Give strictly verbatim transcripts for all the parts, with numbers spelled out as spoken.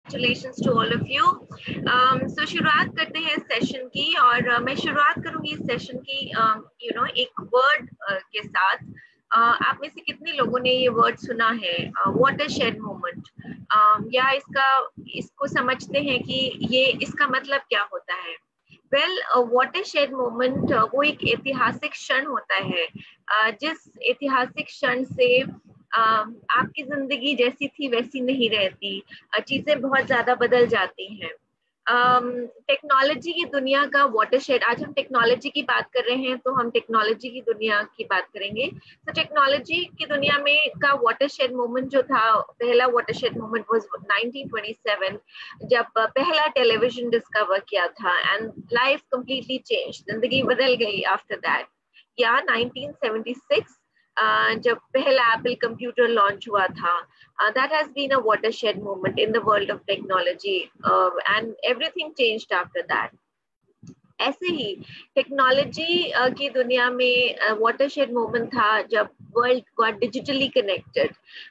Congratulations to all of you. Um, so शुरुआत करते हैं इस सेशन की और uh, मैं शुरुआत करूंगी इस सेशन की um, you know एक वर्ड uh, के साथ. uh, आप में से कितने लोगों ने ये वर्ड सुना है वाटरशेड मोमेंट, या इसका इसको समझते हैं कि ये इसका मतलब क्या होता है? वेल, वाटरशेड मोमेंट वो एक ऐतिहासिक क्षण होता है, uh, जिस ऐतिहासिक क्षण से Uh, आपकी जिंदगी जैसी थी वैसी नहीं रहती, चीजें बहुत ज्यादा बदल जाती हैं. टेक्नोलॉजी um, की दुनिया का वाटरशेड, आज हम टेक्नोलॉजी की बात कर रहे हैं तो हम टेक्नोलॉजी की दुनिया की बात करेंगे. तो टेक्नोलॉजी की दुनिया में का वाटरशेड मोमेंट जो था, पहला watershed moment was nineteen twenty seven, जब पहला टेलीविजन डिस्कवर किया था एंड लाइफ कंप्लीटली चेंज, जिंदगी बदल गई आफ्टर दैट. या नाइनटीन सेवेंटी सिक्स Uh, जब पहला एप्पल कंप्यूटर लॉन्च हुआ था, that has been a watershed moment in the world of technology and everything changed after that. ऐसे ही टेक्नोलॉजी uh, की दुनिया में वाटरशेड uh, मोमेंट था जब वर्ल्ड गॉट डिजिटली कनेक्टेड,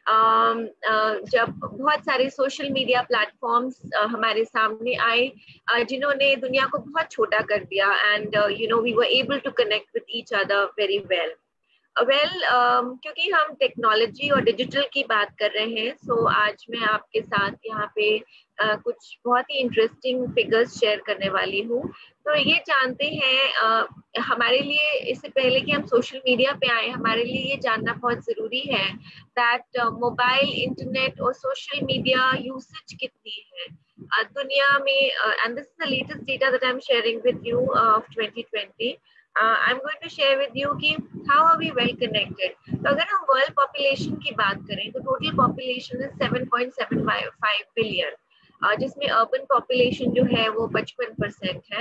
जब बहुत सारे सोशल मीडिया प्लेटफॉर्म्स uh, हमारे सामने आए, uh, जिन्होंने दुनिया को बहुत छोटा कर दिया and you know we were able to connect with each other very well. Well well, um, क्योंकि हम टेक्नोलॉजी और डिजिटल की बात कर रहे हैं, सो so आज मैं आपके साथ यहाँ पे uh, कुछ बहुत ही इंटरेस्टिंग फिगर्स शेयर करने वाली हूँ. तो ये जानते हैं, uh, हमारे लिए, इससे पहले कि हम सोशल मीडिया पे आए, हमारे लिए ये जानना बहुत ज़रूरी है दैट मोबाइल, इंटरनेट और सोशल मीडिया यूसेज कितनी है uh, दुनिया में. And this is the latest data that I am sharing with you of twenty twenty. Uh, I'm going to share with you कि how are we well connected. तो अगर हम world population की बात करें तो टोटल पॉपुलेशन है seven point seven five billion, uh, जिसमें अर्बन पॉपुलेशन जो है वो पचपन परसेंट है.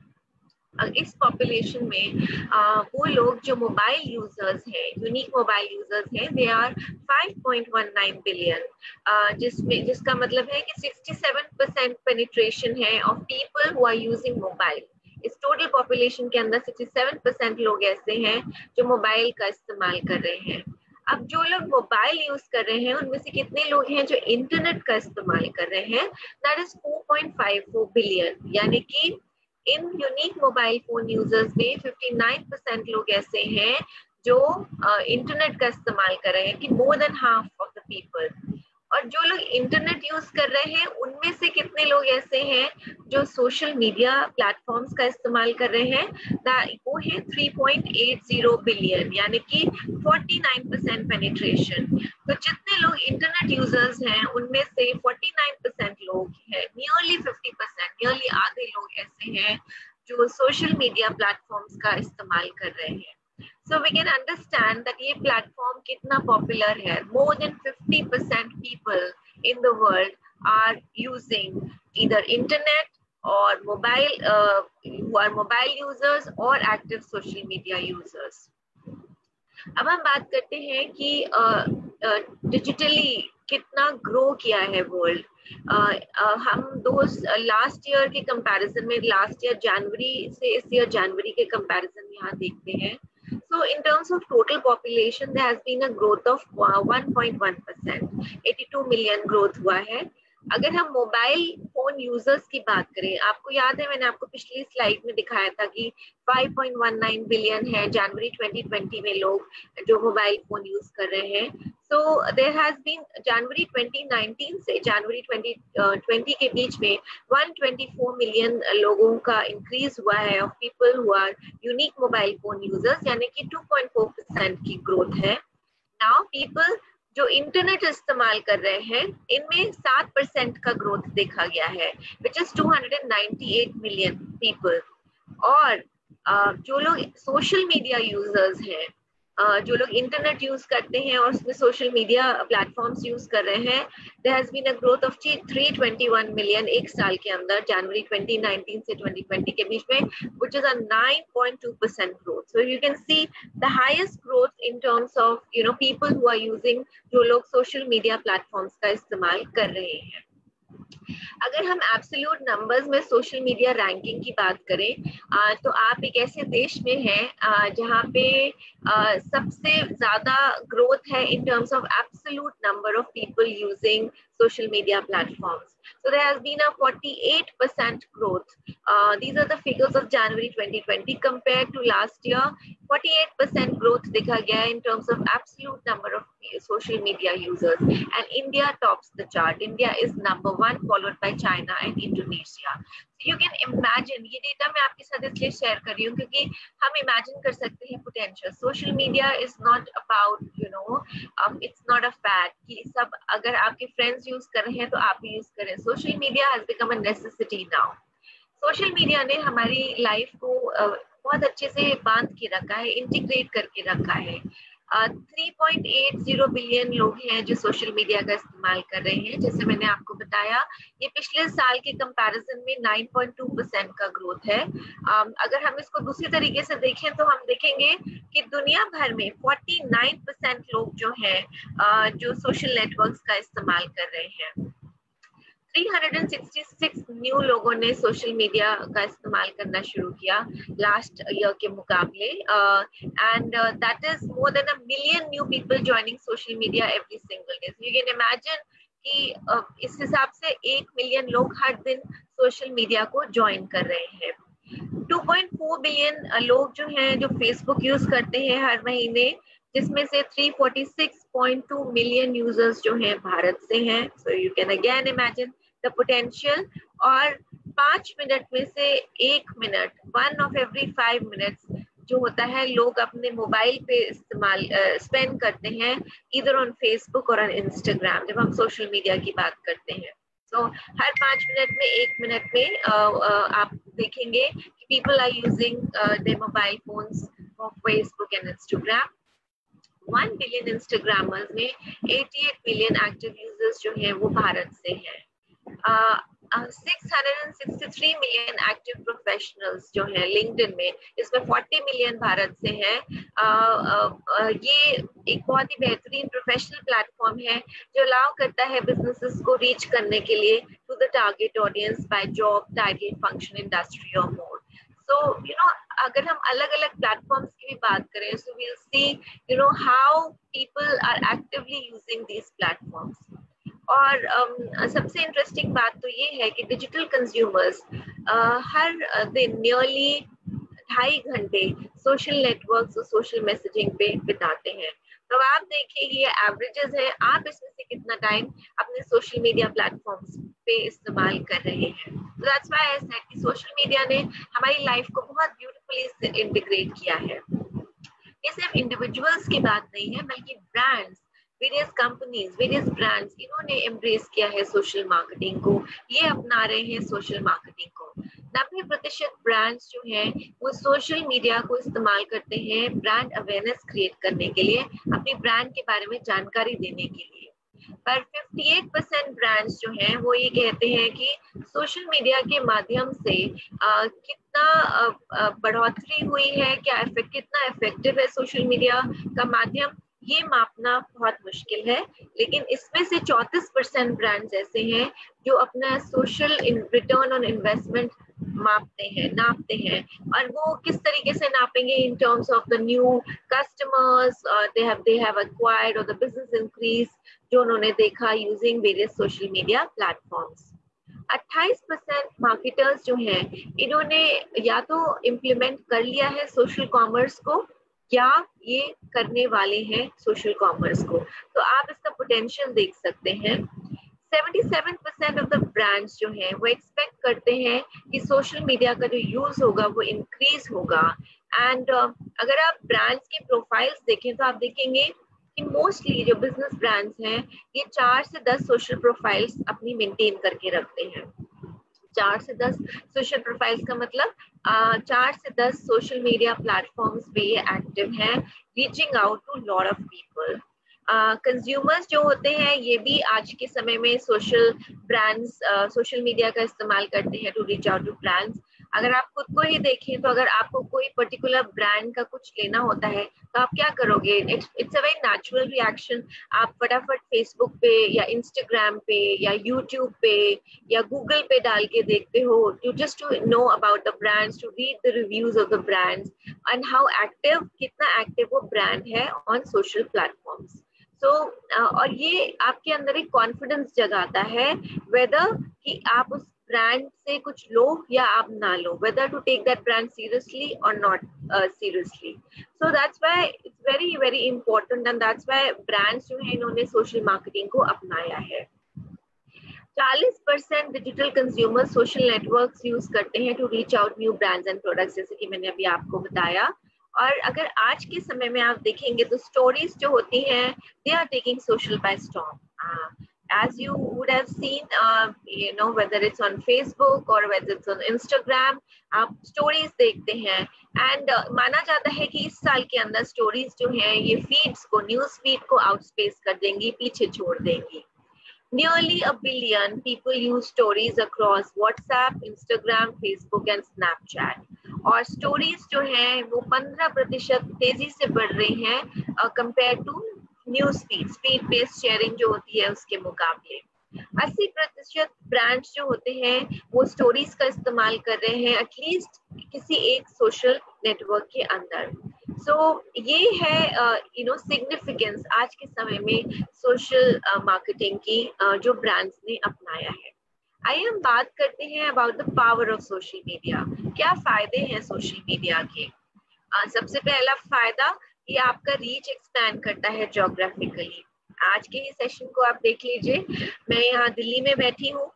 uh, इस पॉपुलेशन में uh, वो लोग जो मोबाइल यूजर्स हैं, यूनिक मोबाइल यूजर्स हैं, they are five point one nine billion, जिसमें जिसका मतलब है कि सिक्सटी सेवन परसेंट पेनिट्रेशन है of people who are using mobile. इस टोटल पॉपुलेशन के अंदर सिक्सटी सेवन परसेंट लोग ऐसे हैं जो मोबाइल का इस्तेमाल कर रहे हैं. अब जो लोग मोबाइल यूज कर रहे हैं उनमें से कितने लोग हैं जो इंटरनेट का इस्तेमाल कर रहे हैं? That is four point five four billion, यानी कि इन यूनिक मोबाइल फोन यूजर्स में फिफ्टी नाइन परसेंट लोग ऐसे हैं जो इंटरनेट uh, का इस्तेमाल कर रहे हैं, कि more than half of the people. और जो लोग इंटरनेट यूज कर रहे हैं उनमें से कितने लोग ऐसे हैं जो सोशल मीडिया प्लेटफॉर्म्स का इस्तेमाल कर रहे हैं? वो है three point eight zero billion, यानी कि फोर्टी नाइन परसेंट पेनिट्रेशन. तो जितने लोग इंटरनेट यूजर्स हैं उनमें से फोर्टी नाइन परसेंट लोग हैं, नियरली फिफ्टी परसेंट, नियरली आधे लोग ऐसे हैं जो सोशल मीडिया प्लेटफॉर्म्स का इस्तेमाल कर रहे हैं. So we can understand that ये platform कितना popular है. More than fifty percent people in the world are using either internet or mobile, uh, who are mobile users or active social media users. अब हम बात करते हैं कि digitally uh, uh, कितना ग्रो किया है वर्ल्ड. uh, uh, हम दो लास्ट ईयर के कंपैरिजन में, लास्ट ईयर जनवरी से इस ईयर जनवरी के कंपैरिजन में यहाँ देखते हैं. So in terms of total population, there has been a growth of one point one percent, eighty-two million growth हुआ है. अगर हम मोबाइल फोन यूजर्स की बात करें, आपको याद है मैंने आपको पिछली स्लाइड में दिखाया था कि five point one nine billion है जनवरी ट्वेंटी ट्वेंटी में लोग जो मोबाइल फोन यूज कर रहे हैं. So there has been January twenty nineteen से जनवरी ट्वेंटी ट्वेंटी के बीच में one hundred twenty-four मिलियन लोगों का इंक्रीज हुआ है of people who are unique mobile phone users, यानी कि टू पॉइंट फोर परसेंट की ग्रोथ है. नाउ पीपल जो इंटरनेट इस्तेमाल कर रहे हैं इनमें सात परसेंट का ग्रोथ देखा गया है, which is two hundred ninety eight million people. और uh, जो लोग सोशल मीडिया यूजर्स हैं, Uh, जो लोग इंटरनेट यूज करते हैं और उसमें सोशल मीडिया प्लेटफॉर्म्स यूज कर रहे हैं, there has been a growth of three twenty one million एक साल के अंदर, जनवरी ट्वेंटी नाइनटीन से ट्वेंटी ट्वेंटी के बीच में, which is a nine point two percent growth. So you can see the highest growth in terms of you know people who are using, जो लोग सोशल मीडिया प्लेटफॉर्म्स का इस्तेमाल कर रहे हैं. अगर हम एब्सोल्यूट नंबर्स में सोशल मीडिया रैंकिंग की बात करें, आ, तो आप एक ऐसे देश में हैं जहां पे आ, सबसे ज्यादा ग्रोथ है in terms of absolute number of people using social media platforms. So there has been a forty-eight percent growth. Uh, these are the figures of January twenty twenty compared to last year. forty-eight percent growth देखा गया in terms of absolute number of social media users, and India tops the chart. India is number one, followed by China and Indonesia. So you can imagine, ये data मैं आपके साथ इसलिए share कर रही हूँ क्योंकि हम imagine कर सकते हैं potential. Social media is not about, you know, um, it's not a fad कि सब अगर आपके friends use कर रहे हैं तो आप भी use करें. Social media has become a necessity now. Social media ने हमारी लाइफ को uh, बहुत अच्छे से बांध के रखा है, इंटीग्रेट करके रखा है. Three point eight zero billion लोग हैं जो सोशल मीडिया का इस्तेमाल कर रहे हैं. जैसे मैंने आपको बताया, ये पिछले साल के कंपैरिजन में नाइन पॉइंट टू परसेंट का ग्रोथ है. um, अगर हम इसको दूसरी तरीके से देखें तो हम देखेंगे कि दुनिया भर में फोर्टी नाइन परसेंट लोग जो हैं uh, जो सोशल नेटवर्क्स का इस्तेमाल कर रहे हैं. Three hundred sixty six new लोगों ने सोशल मीडिया का इस्तेमाल करना शुरू किया लास्ट ईयर के मुकाबले, and that is more than a million new people joining social media every single day. You can imagine कि uh, इस हिसाब से एक मिलियन लोग हर दिन सोशल मीडिया को ज्वाइन कर रहे हैं. टू पॉइंट फोर बिलियन लोग जो हैं जो फेसबुक यूज करते हैं हर महीने, जिसमें से three forty six point two million users जो हैं भारत से हैं. So you can again imagine the potential. और पांच मिनट में से एक minute, one of every five minutes जो होता है लोग अपने मोबाइल पे इस्तेमाल स्पेंड uh, करते हैं इधर ऑन फेसबुक और ऑन इंस्टाग्राम, जब हम सोशल मीडिया की बात करते हैं. सो so, हर पांच मिनट में एक मिनट में uh, uh, आप देखेंगे कि people are using their mobile phones for Facebook and Instagram. One billion Instagrammers में अठासी मिलियन एक्टिव यूजर्स जो हैं वो भारत से हैं. Six hundred sixty three million active professionals जो हैं लिंक्डइन में, इसमें फोर्टी मिलियन भारत से हैं. uh, uh, ये एक बहुत ही बेहतरीन प्रोफेशनल प्लेटफॉर्म है जो अलाउ करता है बिजनेसेस को रीच करने के लिए to the target audience by job title function industry और मोर. So, you know, अगर हम अलग अलग प्लेटफॉर्म्स की भी बात करें, so we'll see, you know, how people are actively using these platforms. और um, सबसे इंटरेस्टिंग बात तो ये है कि डिजिटल कंज्यूमर्स uh, हर दिन नियरली ढाई घंटे सोशल नेटवर्क्स और सोशल मैसेजिंग पे बिताते हैं. तो आप देखिए ये एवरेजेस है, आप इसमें से कितना टाइम अपने सोशल मीडिया प्लेटफॉर्म्स पे इस्तेमाल कर रहे हैं. So that's why I said कि सोशल मीडिया ने हमारी लाइफ को बहुत ब्यूटीफुली इंटीग्रेट किया है. ये सिर्फ इंडिविजुअल्स की बात नहीं है, बल्कि brands, various companies, various brands, इन्होंने एम्ब्रेस किया है सोशल मार्केटिंग को, ये अपना रहे हैं सोशल मार्केटिंग को. नब्बे प्रतिशत ब्रांड्स जो हैं वो सोशल मीडिया को इस्तेमाल करते हैं ब्रांड अवेयरनेस क्रिएट करने के लिए, अपने ब्रांड के बारे में जानकारी देने के लिए. पर अट्ठावन परसेंट ब्रांड्स जो हैं वो ये कहते हैं कि सोशल मीडिया के माध्यम से आ, कितना आ, आ, बढ़ोतरी हुई है, क्या इफेक्ट, कितना इफेक्टिव है सोशल मीडिया का माध्यम, ये मापना बहुत मुश्किल है. लेकिन इसमें से चौंतीस परसेंट ब्रांड्स ऐसे हैं जो अपना सोशल रिटर्न ऑन इन्वेस्टमेंट मापते हैं, नापते हैं. और वो किस तरीके से नापेंगे? In terms of the new customers they have they have acquired और द बिजनेस इंक्रीज जो उन्होंने देखा using various social media platforms. अट्ठाईस परसेंट मार्केटर्स जो हैं इन्होंने या तो इम्प्लीमेंट कर लिया है सोशल कॉमर्स को या ये करने वाले हैं सोशल कॉमर्स को. तो आप इसका पोटेंशियल देख सकते हैं. सतहत्तर परसेंट ऑफ द ब्रांड्स जो हैं वो एक्सपेक्ट करते हैं कि सोशल मीडिया का जो यूज होगा वो इंक्रीज होगा. एंड uh, अगर आप ब्रांड्स की प्रोफाइल्स देखें तो आप देखेंगे कि मोस्टली जो बिजनेस ब्रांड्स हैं ये चार से दस सोशल प्रोफाइल्स अपनी मेंटेन करके रखते हैं. चार से दस सोशल प्रोफाइल्स का मतलब uh, चार से दस सोशल मीडिया प्लेटफॉर्म्स पे ये एक्टिव हैं, reaching out to lot of people. Consumers uh, जो होते हैं ये भी आज के समय में सोशल ब्रांड्स सोशल मीडिया का इस्तेमाल करते हैं to reach out to brands. अगर आप खुद को ही देखें तो अगर आपको कोई पर्टिकुलर ब्रांड का कुछ लेना होता है तो आप क्या करोगे? It's a very natural reaction. आप फटाफट फेसबुक पे या इंस्टाग्राम पे या यूट्यूब पे या गूगल पे डाल के देखते हो to just to know about the brands, to read the reviews of the brands and how active, कितना एक्टिव वो ब्रांड है on social platforms. So so, और ये आपके अंदर एक कॉन्फिडेंस जगाता है वेदर कि आप उस ब्रांड से कुछ लो या आप ना लो, whether to take that brand seriously और not seriously. So that's why it's very very important and that's why brands जो है इन्होंने सोशल मार्केटिंग को अपनाया है. चालीस percent digital consumer social networks use करते हैं to reach out new brands and products, जैसे कि मैंने अभी आपको बताया. और अगर आज के समय में आप देखेंगे तो स्टोरीज जो होती हैं they are taking social by storm. as you would have seen, uh, you know, whether it's on Facebook or whether it's on Instagram, आप स्टोरीज देखते हैं एंड uh, माना जाता है कि इस साल के अंदर स्टोरीज जो हैं ये फीड्स को, न्यूज फीड को आउटस्पेस कर देंगी, पीछे छोड़ देंगी. Nearly a billion people use stories across WhatsApp, Instagram, Facebook and Snapchat. और स्टोरीज जो हैं वो पंद्रह प्रतिशत तेजी से बढ़ रही हैं compare to news feed, speed based sharing जो होती है उसके मुकाबले. अस्सी प्रतिशत ब्रांड्स जो होते हैं वो स्टोरीज का इस्तेमाल कर रहे हैं एटलीस्ट किसी एक सोशल नेटवर्क के अंदर. सो so, ये है यू नो सिग्निफिकेंस आज के समय में सोशल मार्केटिंग की uh, जो ब्रांड्स ने अपनाया है. आइए हम बात करते हैं about the power of social media. क्या फायदे हैं सोशल मीडिया के? uh, सबसे पहला फायदा ये आपका रीच एक्सपैंड करता है ज्योग्राफिकली. आज के ही सेशन को आप देख लीजिए, मैं यहाँ दिल्ली में बैठी हूँ,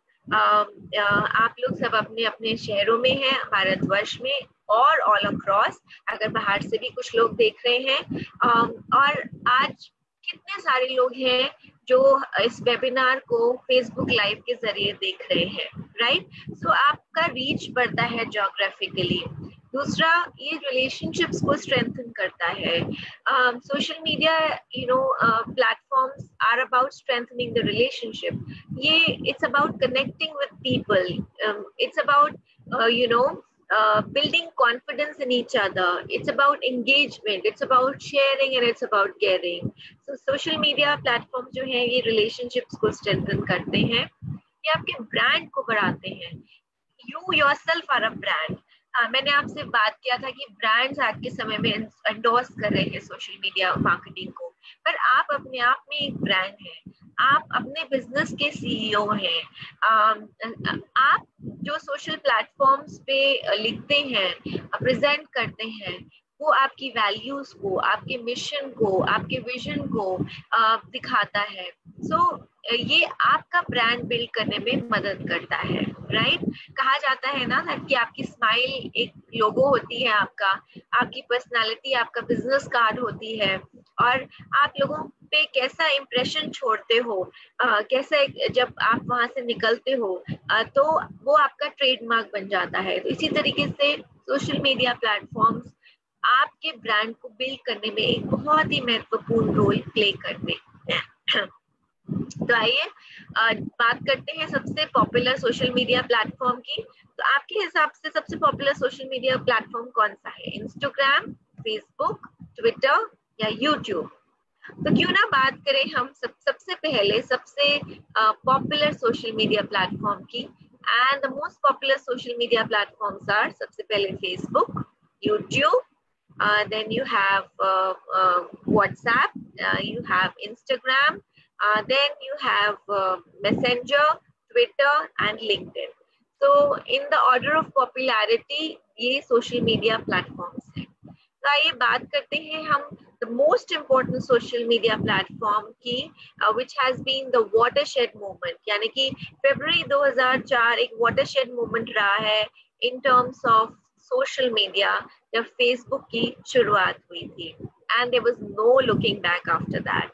आप लोग सब अपने अपने शहरों में हैं भारतवर्ष में और ऑल अक्रॉस, अगर बाहर से भी कुछ लोग देख रहे हैं. और आज कितने सारे लोग हैं जो इस वेबिनार को फेसबुक लाइव के जरिए देख रहे हैं, राइट? सो आपका रीच बढ़ता है ज्योग्राफिकली. दूसरा, ये रिलेशनशिप्स को स्ट्रेंथन करता है. Social media you know platforms are about strengthening the relationship. ये it's about connecting with people, it's about you know building confidence in each other, it's about engagement, it's about sharing and it's about caring. So social media platforms जो हैं ये relationships को strengthen करते हैं, ये आपके brand को बढ़ाते हैं. You yourself are a brand. uh, मैंने आपसे बात किया था कि ब्रांड्स आज के समय में एंडोर्स कर रहे हैं सोशल मीडिया मार्केटिंग को, पर आप अपने आप में एक ब्रांड हैं. आप अपने बिजनेस के सीईओ हैं. आप जो सोशल प्लेटफॉर्म्स पे लिखते हैं, प्रेजेंट करते हैं, वो आपकी वैल्यूज को, आपके मिशन को, आपके विजन को दिखाता है. सो so, ये आपका ब्रांड बिल्ड करने में मदद करता है, राइट? कहा जाता है ना कि आपकी स्माइल एक लोगो होती है, आपका आपकी पर्सनालिटी आपका बिजनेस कार्ड होती है, और आप लोगों पे कैसा इम्प्रेशन छोड़ते हो, आ, कैसे जब आप वहां से निकलते हो, आ, तो वो आपका ट्रेडमार्क बन जाता है. तो इसी तरीके से सोशल मीडिया प्लेटफॉर्म्स आपके ब्रांड को बिल्ड करने में एक बहुत ही महत्वपूर्ण रोल प्ले करते हैं. तो आइए बात करते हैं सबसे पॉपुलर सोशल मीडिया प्लेटफॉर्म की. तो आपके हिसाब से सबसे पॉपुलर सोशल मीडिया प्लेटफॉर्म कौन सा है? इंस्टाग्राम, फेसबुक, ट्विटर या यूट्यूब? तो क्यों ना बात करें हम सब सबसे पहले सबसे पॉपुलर सोशल मीडिया प्लेटफॉर्म की. And the most popular social media platforms are, सबसे पहले Facebook, YouTube, uh, then you have uh, uh, WhatsApp, uh, you have Instagram, uh, then you have uh, Messenger, Twitter and LinkedIn. So in the order of popularity ये social media platforms हैं. तो आइए बात करते हैं हम the most important social media platform की, uh, which has been the watershed movement. यानी कि फरवरी दो हज़ार चार एक watershed movement रहा है in terms of social media, जब फेसबुक की शुरुआत हुई थी, and there was no looking back after that.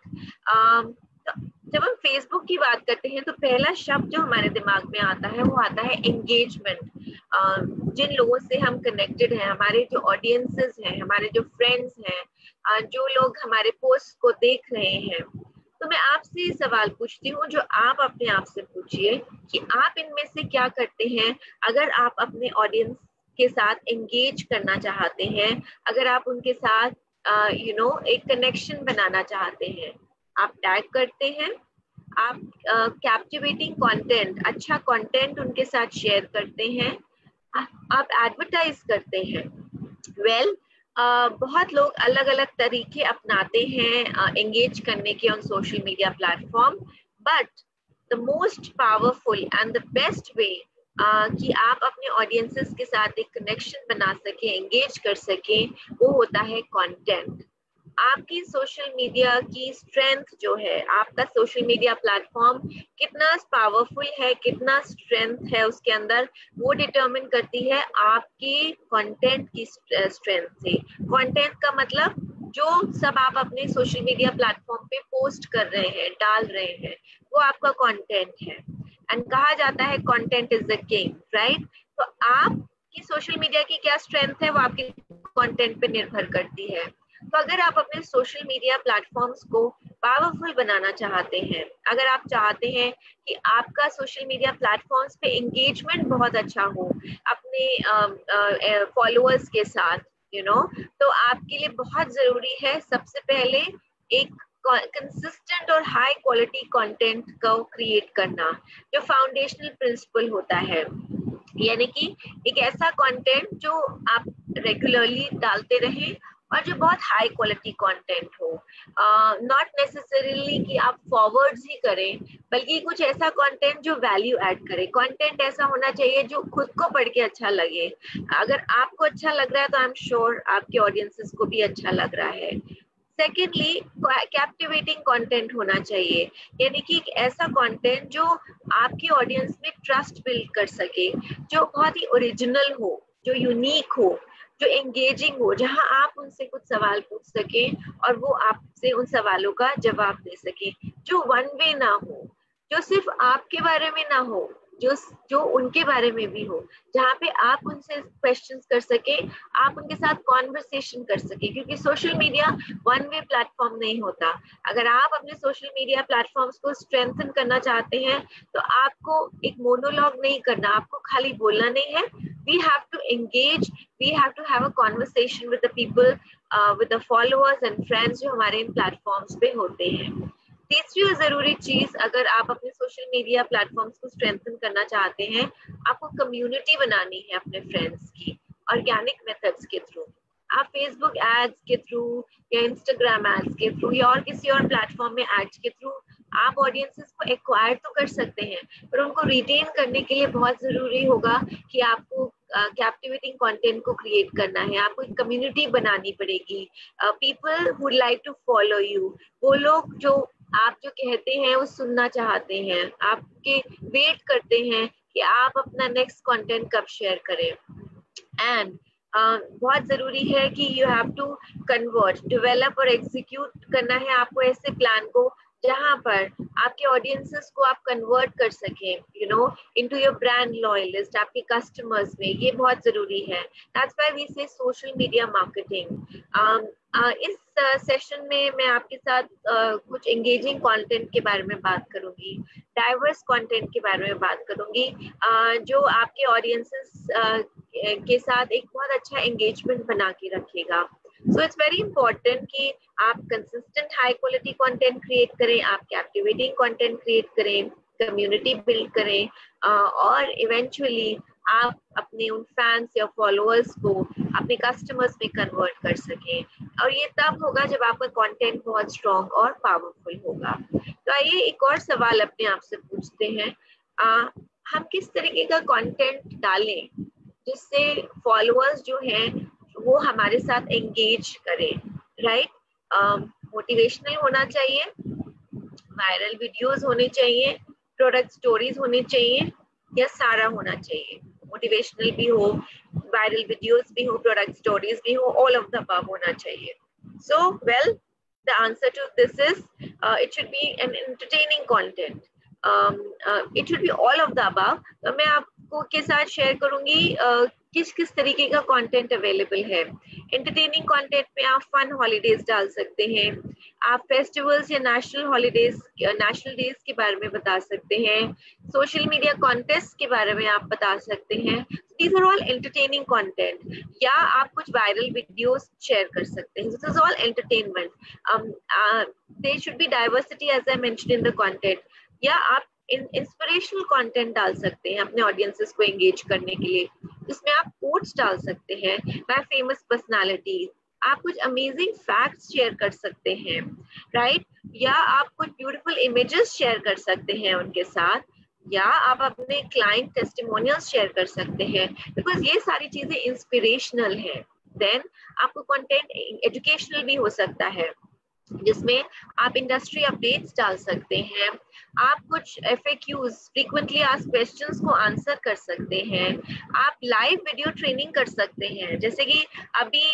जब हम फेसबुक की बात करते हैं तो पहला शब्द जो हमारे दिमाग में आता है वो आता है एंगेजमेंट. uh, जिन लोगों से हम कनेक्टेड हैं, हमारे जो ऑडियंसेस हैं, हमारे जो फ्रेंड्स हैं, uh, जो लोग हमारे पोस्ट को देख रहे हैं. तो मैं आपसे सवाल पूछती हूँ जो आप अपने आप से पूछिए कि आप इनमें से क्या करते हैं अगर आप अपने ऑडियंस के साथ एंगेज करना चाहते हैं, अगर आप उनके साथ यू नो एक कनेक्शन बनाना चाहते हैं. आप टैग करते हैं, आप कैप्टिवेटिंग uh, कंटेंट, अच्छा कंटेंट उनके साथ शेयर करते हैं, आप एडवर्टाइज करते हैं. वेल well, uh, बहुत लोग अलग अलग तरीके अपनाते हैं एंगेज uh, करने के on social media platform, but the most powerful and the best way कि आप अपने ऑडियंसेस के साथ एक कनेक्शन बना सके, एंगेज कर सके, वो होता है कंटेंट। आपकी सोशल मीडिया की स्ट्रेंथ जो है, आपका सोशल मीडिया प्लेटफॉर्म कितना पावरफुल है, कितना स्ट्रेंथ है उसके अंदर, वो डिटरमिन करती है आपकी कंटेंट की स्ट्रेंथ से। कंटेंट का मतलब जो सब आप अपने सोशल मीडिया प्लेटफॉर्म पे पोस्ट कर रहे हैं, डाल रहे हैं, वो आपका कंटेंट है। एंड कहा जाता है content is the king, right? तो आपकी सोशल मीडिया की क्या स्ट्रेंथ है, वो आपके कंटेंट पे निर्भर करती है। तो अगर आप अपने सोशल मीडिया प्लेटफॉर्म्स को पावरफुल बनाना चाहते हैं, अगर आप चाहते हैं कि आपका सोशल मीडिया प्लेटफॉर्म्स पे एंगेजमेंट बहुत अच्छा हो अपने फॉलोअर्स के साथ, यू you नो know, तो आपके लिए बहुत जरूरी है सबसे पहले एक कंसिस्टेंट और हाई क्वालिटी कंटेंट को क्रिएट करना, जो फाउंडेशनल प्रिंसिपल होता है। यानी कि एक ऐसा कंटेंट जो आप रेगुलरली डालते रहें और जो बहुत हाई क्वालिटी कंटेंट हो, नॉट uh, नेसेसरीली कि आप फॉरवर्ड्स ही करें, बल्कि कुछ ऐसा कंटेंट जो वैल्यू ऐड करे। कंटेंट ऐसा होना चाहिए जो खुद को पढ़ के अच्छा लगे। अगर आपको अच्छा लग रहा है तो आई एम श्योर आपके ऑडियंसेस को भी अच्छा लग रहा है। सेकेंडली, कैप्टिवेटिंग कंटेंट होना चाहिए, यानी कि एक ऐसा कंटेंट जो आपकी ऑडियंस में ट्रस्ट बिल्ड कर सके, जो बहुत ही ओरिजिनल हो, जो यूनिक हो, जो एंगेजिंग हो, जहां आप उनसे कुछ सवाल पूछ सके और वो आपसे उन सवालों का जवाब दे सके, जो वन वे ना हो, जो सिर्फ आपके बारे में ना हो, जो जो उनके बारे में भी हो, जहाँ पे आप उनसे क्वेश्चंस कर सके, आप उनके साथ कॉन्वर्सेशन कर सके। क्योंकि social media one way platform नहीं होता। अगर आप अपने सोशल मीडिया प्लेटफॉर्म्स को स्ट्रेंथन करना चाहते हैं तो आपको एक मोनोलॉग नहीं करना, आपको खाली बोलना नहीं है। We have to engage, we have to have a conversation with the people, with the followers and friends जो हमारे इन प्लेटफॉर्म्स पे होते हैं। तीसरी और जरूरी चीज, अगर आप अपने सोशल मीडिया प्लेटफॉर्म्स को स्ट्रेंथन करना चाहते हैं, आपको कम्युनिटी बनानी है अपने फ्रेंड्स की, ऑर्गेनिक मेथड्स के थ्रू। आप फेसबुक एड्स के थ्रू या इंस्टाग्राम एड्स के थ्रू या और किसी और प्लेटफॉर्म में एड्स के थ्रू आप ऑडियंसेस को एक्वायर तो कर सकते हैं, पर उनको रिटेन करने के लिए बहुत जरूरी होगा कि आपको कैप्टिवेटिंग uh, कंटेंट को क्रिएट करना है। आपको एक कम्युनिटी बनानी पड़ेगी, people would like to follow you, वो लोग जो आप जो कहते हैं वो सुनना चाहते हैं, आपके वेट करते हैं कि आप अपना नेक्स्ट कंटेंट कब शेयर करें। एंड Uh, बहुत जरूरी है कि you have to convert, develop और एग्जीक्यूट करना है आपको ऐसे प्लान को जहां पर आपके ऑडियंसेस को आप कन्वर्ट कर सकें, you know, into your brand loyalist, आपके कस्टमर्स में। ये बहुत जरूरी है। That's why we say social media marketing. इस सेशन uh, में मैं आपके साथ uh, कुछ एंगेजिंग कंटेंट के बारे में बात करूंगी, डाइवर्स कंटेंट के बारे में बात करूंगी, uh, जो आपके ऑडियंसेस uh, के साथ एक बहुत अच्छा एंगेजमेंट बना के रखेगा। सो इट्स वेरी इंपॉर्टेंट कि आप consistent high quality content create करें, आप कैप्टिवेटिंग कंटेंट क्रिएट करें, कम्युनिटी बिल्ड करें, uh, और इवेंचुअली आप अपने उन फैंस या फॉलोअर्स को अपने कस्टमर्स में कन्वर्ट कर सकें। और ये तब होगा जब आपका कंटेंट बहुत स्ट्रॉन्ग और पावरफुल होगा। तो आइए एक और सवाल अपने आप से पूछते हैं, uh, हम किस तरीके का कंटेंट डालें जिससे फॉलोअर्स जो हैं वो हमारे साथ एंगेज करें, राइट? मोटिवेशनल होना चाहिए, वायरल वीडियोस होने चाहिए, प्रोडक्ट स्टोरीज होनी चाहिए, या सारा होना चाहिए? मोटिवेशनल भी हो, वायरल वीडियोस भी हो, प्रोडक्ट स्टोरीज भी हो, ऑल ऑफ द अबव होना चाहिए। So well, the answer to this is it should be an entertaining content, it should be all of the above. तो मैं आपको के साथ शेयर करूंगी uh, किस किस तरीके का कंटेंट अवेलेबल है। एंटरटेनिंग कंटेंट में आप फन हॉलीडेज डाल सकते हैं, आप फेस्टिवल्स या नेशनल हॉलीडेज, नेशनल डेज के बारे में बता सकते हैं, सोशल मीडिया कॉन्टेस्ट के बारे में आप बता सकते हैं। These are all entertaining content. या आप कुछ वायरल वीडियोस शेयर कर सकते हैं। This is all entertainment. Um, uh, there should be diversity as I mentioned in the content. या आप इंस्पिरेशनल कंटेंट डाल सकते हैं अपने ऑडियंसेस को एंगेज करने के लिए, जिसमें आप कोट्स डाल सकते हैं बाय फेमस पर्सनालिटीज, आप कुछ अमेजिंग फैक्ट्स शेयर कर सकते हैं, राइट? या आप कुछ ब्यूटीफुल इमेजेस शेयर कर सकते हैं उनके साथ, या आप अपने क्लाइंट टेस्टिमोनियल्स शेयर कर सकते हैं, बिकॉज ये सारी चीजें इंस्पिरेशनल हैं। देन आपको कंटेंट एजुकेशनल भी हो सकता है, जिसमें आप इंडस्ट्री अपडेट्स डाल सकते हैं, आप कुछ एफएक्यूज फ्रीक्वेंटली आस्क्ड क्वेश्चंस को आंसर कर सकते हैं, आप लाइव वीडियो ट्रेनिंग कर सकते हैं, जैसे कि अभी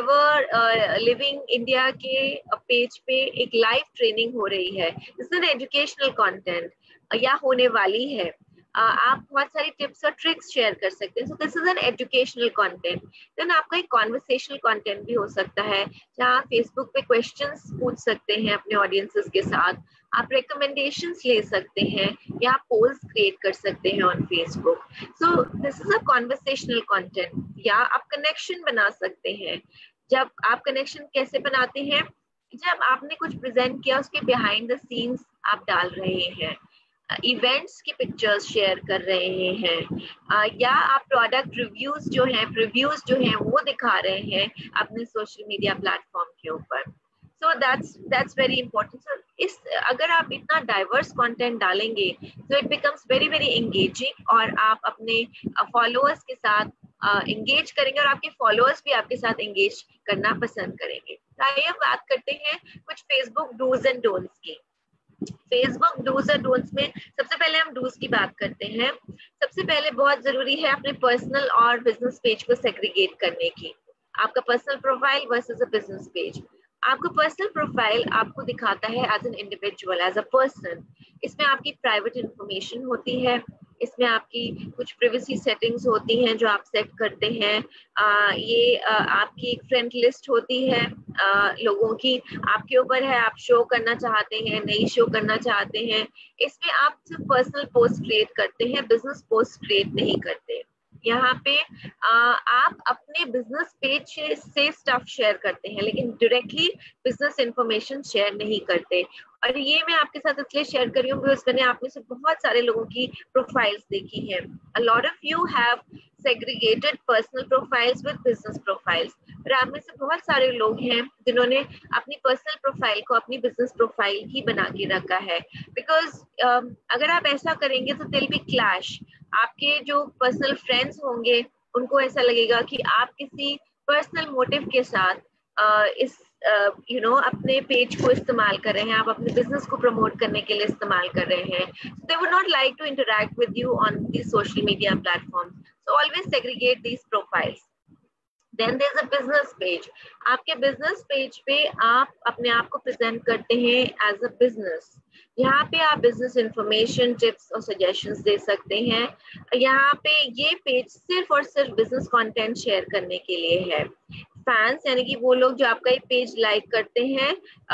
फॉरएवर लिविंग इंडिया के पेज पे एक लाइव ट्रेनिंग हो रही है, इस एन एजुकेशनल कंटेंट या होने वाली है। Uh, आप बहुत सारी टिप्स और ट्रिक्स शेयर कर सकते हैं, so this is an educational content. Then आपका एक कॉन्वर्सेशनल कंटेंट भी हो सकता है, जहाँ आप फेसबुक पे क्वेश्चंस पूछ सकते हैं अपने ऑडियंसेस के साथ, आप रिकमेंडेशंस ले सकते हैं, या आप पोल्स क्रिएट कर सकते हैं on Facebook. So this is a conversational content. या आप कनेक्शन बना सकते हैं। जब आप कनेक्शन कैसे बनाते हैं? जब आपने कुछ प्रेजेंट किया, उसके बिहाइंड द सीन्स आप डाल रहे हैं, इवेंट्स की पिक्चर्स शेयर कर रहे हैं, uh, या आप प्रोडक्ट रिव्यूज जो हैं रिव्यूज जो हैं वो दिखा रहे हैं अपने सोशल मीडिया प्लेटफॉर्म के ऊपर। So that's that's very important. So इस अगर आप इतना डाइवर्स कंटेंट डालेंगे तो it becomes very very engaging, और आप अपने फॉलोअर्स uh, के साथ एंगेज uh, करेंगे, और आपके फॉलोअर्स भी आपके साथ एंगेज करना पसंद करेंगे। आइए बात करते हैं कुछ फेसबुक डूज एंड डोंट्स की। फेसबुक डूज और डोंट्स में सबसे पहले हम डूज की बात करते हैं। सबसे पहले बहुत जरूरी है अपने पर्सनल और बिजनेस पेज को सेग्रीगेट करने की। आपका personal profile versus a business page. आपका पर्सनल प्रोफाइल आपको दिखाता है as an individual, as a person. इसमें आपकी प्राइवेट इंफॉर्मेशन होती है, इसमें आपकी कुछ प्राइवेसी सेटिंग्स होती हैं जो आप सेट करते हैं। आ, ये आ, आपकी एक फ्रेंड लिस्ट होती है आ, लोगों की, आपके ऊपर है आप शो करना चाहते हैं नहीं शो करना चाहते हैं। इसमें आप सिर्फ पर्सनल पोस्ट क्रिएट करते हैं, बिजनेस पोस्ट क्रिएट नहीं करते। यहाँ पे आ, आप अपने बिजनेस पेज से स्टफ शेयर करते हैं, लेकिन डायरेक्टली बिजनेस इंफॉर्मेशन शेयर नहीं करते। और ये मैं आपके साथ इसलिए शेयर कर रही हूँ बिकॉज मैंने आप में से बहुत सारे लोगों की प्रोफाइल्स देखी हैं। A lot of you have segregated personal profiles with business profiles, और आप में से बहुत सारे लोग हैं जिन्होंने अपनी पर्सनल प्रोफाइल को अपनी बिजनेस प्रोफाइल ही बना के रखा है। बिकॉज uh, अगर आप ऐसा करेंगे तो दिल भी क्लैश। आपके जो पर्सनल फ्रेंड्स होंगे उनको ऐसा लगेगा कि आप किसी पर्सनल मोटिव के साथ uh, इस यू नो अपने पेज को इस्तेमाल कर रहे हैं, आप अपने बिजनेस को प्रमोट करने के लिए इस्तेमाल कर रहे हैं। They would not like to interact with you on the social media platform. So always segregate these profiles. Then there's a business page. आपके business page पे आप अपने आप को present करते हैं as a business. यहाँ पे आप business information, tips और suggestions दे सकते हैं। यहाँ पे ये page सिर्फ और सिर्फ business content share करने के लिए है। फैंस यानी कि वो लोग जो आपका एक पेज लाइक करते हैं,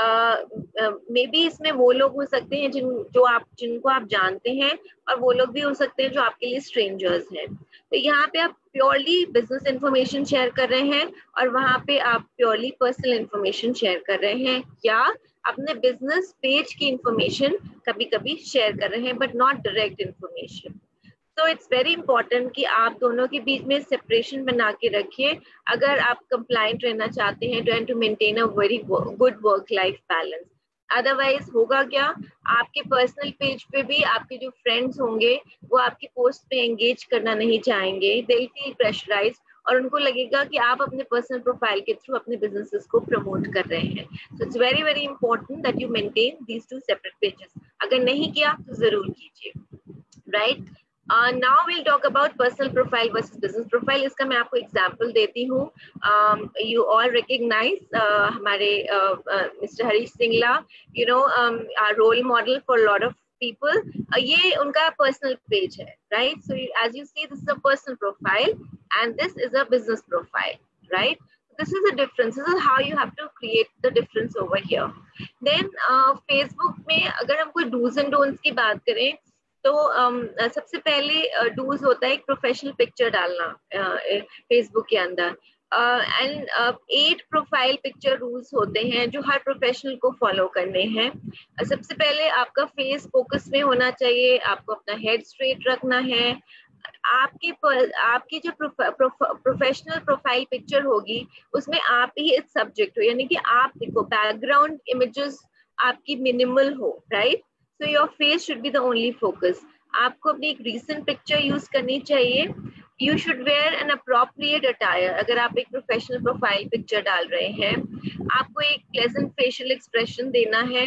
मे बी इसमें वो लोग हो सकते हैं जिन जो आप जिनको आप जानते हैं, और वो लोग भी हो सकते हैं जो आपके लिए स्ट्रेंजर्स हैं। तो यहाँ पे आप प्योरली बिजनेस इंफॉर्मेशन शेयर कर रहे हैं, और वहाँ पे आप प्योरली पर्सनल इंफॉर्मेशन शेयर कर रहे हैं, या अपने बिजनेस पेज की इंफॉर्मेशन कभी कभी शेयर कर रहे हैं, बट नॉट डायरेक्ट इंफॉर्मेशन। तो इट्स वेरी इंपॉर्टेंट कि आप दोनों के बीच में सेपरेशन बना के रखिए अगर आप कंप्लाइंट रहना चाहते हैं, trying to maintain a very good work life balance. Otherwise होगा क्या, आपके पर्सनल पेज पे भी आपके जो फ्रेंड्स होंगे वो आपकी पोस्ट पे एंगेज करना नहीं चाहेंगे, दे विल फील प्रेशराइज्ड, और उनको लगेगा कि आप अपने पर्सनल प्रोफाइल के थ्रू अपने बिजनेसेस को प्रमोट कर रहे हैं। So it's very very important that you maintain these two separate pages. अगर नहीं किया तो जरूर कीजिए, right. Uh, now we'll talk about personal profile versus business profile. इसका मैं आपको example देती हूँ। um, You all recognize uh, हमारे uh, uh, mister Harish Singla, you know, um, our role model for a lot of people. Uh, ये उनका personal page है, right? So you, as you see, this is a personal profile and this is a business profile, right? This is a difference. This is how you have to create the difference over here. Then uh, Facebook में अगर हम कोई do's and don'ts की बात करें तो um, सबसे पहले डूज uh, होता है एक प्रोफेशनल पिक्चर डालना फेसबुक uh, के अंदर, and eight profile picture rules होते हैं जो हर प्रोफेशनल को फॉलो करने हैं। uh, सबसे पहले आपका फेस फोकस में होना चाहिए, आपको अपना हेड स्ट्रेट रखना है, आपकी आपकी जो प्रोफेशनल प्रोफाइल पिक्चर होगी उसमें आप ही एक सब्जेक्ट हो, यानी कि आप देखो बैकग्राउंड इमेजेस आपकी मिनिमल हो, right? So your face should be the only focus. आपको अपनी एक रीसेंट पिक्चर यूज करनी चाहिए। You should wear an appropriate attire. अगर आप एक प्रोफेशनल प्रोफाइल पिक्चर डाल रहे हैं, आपको एक प्लेजेंट फेशियल एक्सप्रेशन देना है।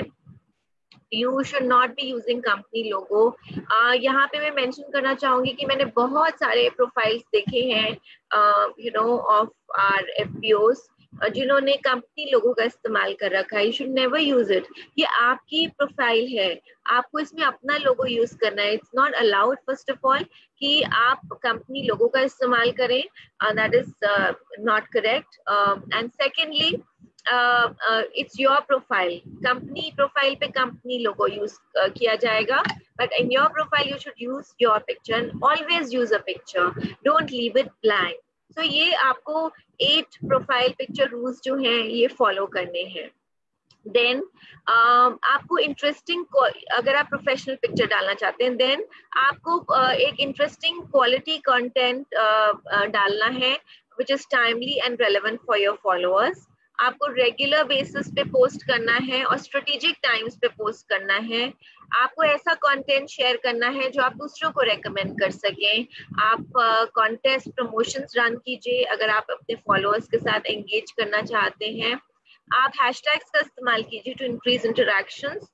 You should not be using company logo. uh, यहाँ पे मैं मेंशन करना चाहूंगी कि मैंने बहुत सारे प्रोफाइल्स देखे हैं you know of our FPOs जिन्होंने कंपनी लोगो का इस्तेमाल कर रखा है। You should never use it. ये आपकी प्रोफाइल है, आपको इसमें अपना लोगो यूज करना है। It's not allowed first of all कि आप कंपनी लोगो का इस्तेमाल करें, that is not correct. And secondly, it's your profile. Company profile पे कंपनी लोगो यूज uh, किया जाएगा, but in your profile you should use your picture. Always use a picture, don't leave it blank. So ये आपको eight profile picture rules जो हैं ये follow करने हैं। देन uh, आपको इंटरेस्टिंग, अगर आप प्रोफेशनल पिक्चर डालना चाहते हैं, देन आपको uh, एक इंटरेस्टिंग क्वालिटी कंटेंट डालना है which is timely and relevant for your followers. आपको रेगुलर बेसिस पे पोस्ट करना है और स्ट्रेटेजिक टाइम्स पे पोस्ट करना है। आपको ऐसा कंटेंट शेयर करना है जो आप दूसरों को रेकमेंड कर सकें। आप कॉन्टेस्ट uh, प्रमोशंस रन कीजिए अगर आप अपने फॉलोअर्स के साथ एंगेज करना चाहते हैं। आप हैशटैग्स का इस्तेमाल कीजिए टू इंक्रीज इंटरैक्शंस।